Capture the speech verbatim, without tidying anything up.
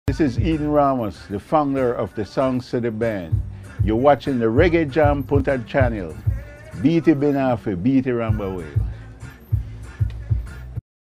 This is Eden Ramos, the founder of the Songs to the Band. You're watching the Reggae Jam Punta channel. Beat it Benafe, beat it Ramba Wave.